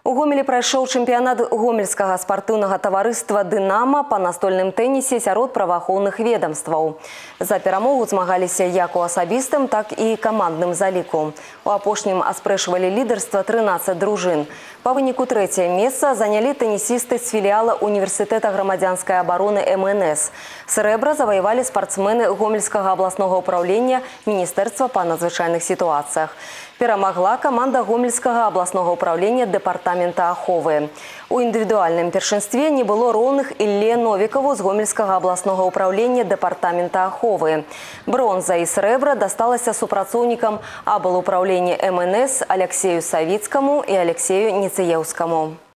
У Гомелі прайшоў чэмпіянат гомельскага спартыўнага таварыства «Дынама» па настольным тэнісе сярод праваахоўных ведомстваў. За перамогу змагаліся як у асабістым, так і камандным заліку. У апошнім аспрэчвалі лідарства 13 дружын. Па выніку трэцяе месца занялі тэнісісты з філіяла Універсітэта грамадзянскай абароны МНС. Срэбра заваявалі спартсмены Гомельскага абласнога ўпраўлення Міністэрства па надзвычайных сітуацыях. Перамагла каманда Гомельскага абласнога ўпраўлення дэпартамента аховы. У індывідуальным першынстве не было роўных Ілле Новікаву з Гомельскага абласнога ўпраўлення дэпартамента аховы. Бронза і срэбра дасталася супрацоўнікам аблуправлення МНС Алексею Савіцкаму і Алексею Ніцыеўскаму.